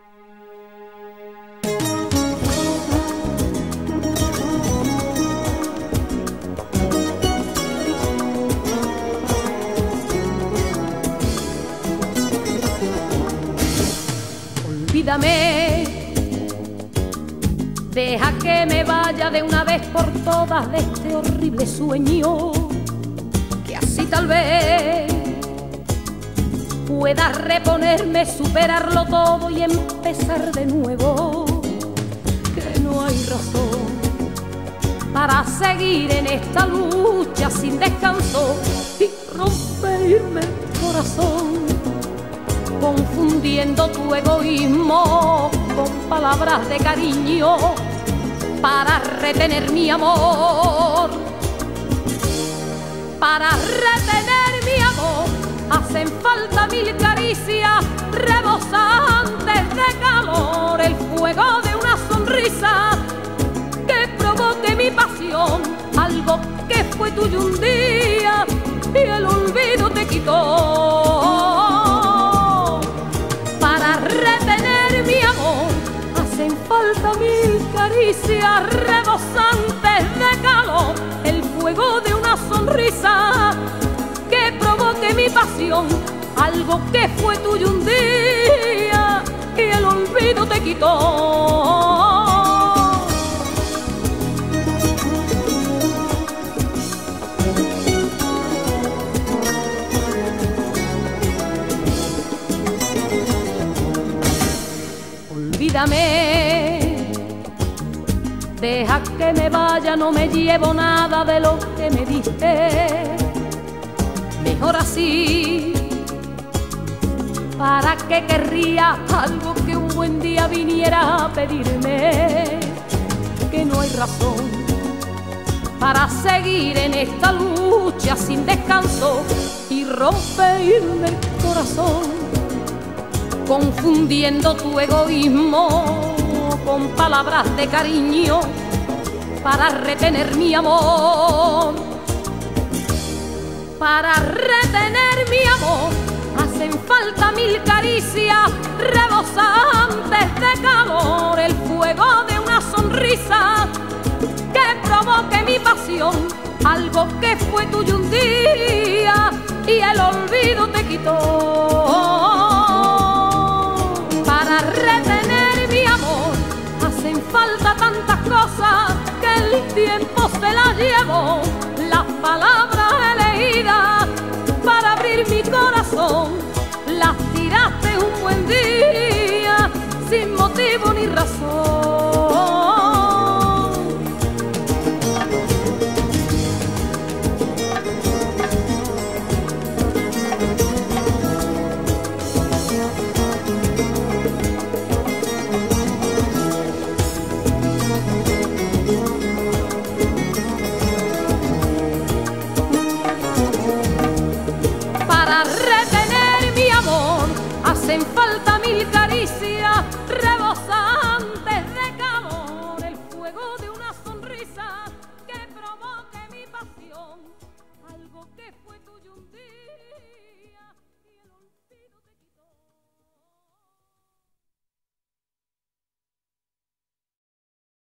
Olvídame, deja que me vaya de una vez por todas de este horrible sueño, que así tal vez pueda reponerme, superarlo todo y empezar de nuevo. Que no hay razón para seguir en esta lucha sin descanso y romperme el corazón, confundiendo tu egoísmo con palabras de cariño para retener mi amor. Para retener mi amor hacen falta mil caricias rebosantes de calor, el fuego de una sonrisa que provoque mi pasión, algo que fue tuyo un día y el olvido te quitó. Para retener mi amor hacen falta mil caricias rebosantes de calor, el fuego de una sonrisa que provoque mi pasión, algo que fue tuyo un día y el olvido te quitó. Olvídame, deja que me vaya, no me llevo nada de lo que me diste. Mejor así, ¿para qué querría algo que un buen día viniera a pedirme? Que no hay razón para seguir en esta lucha sin descanso y romperme el corazón, confundiendo tu egoísmo con palabras de cariño para retener mi amor. Para retener mi amor hacen falta mil caricias rebosantes de calor, el fuego de una sonrisa que provoque mi pasión, algo que fue tuyo un día y el olvido te quitó. Para retener mi amor hacen falta tantas cosas que el tiempo se las llevó, las palabras elegidas para abrir mi corazón, las tiraste un buen día sin motivo ni razón.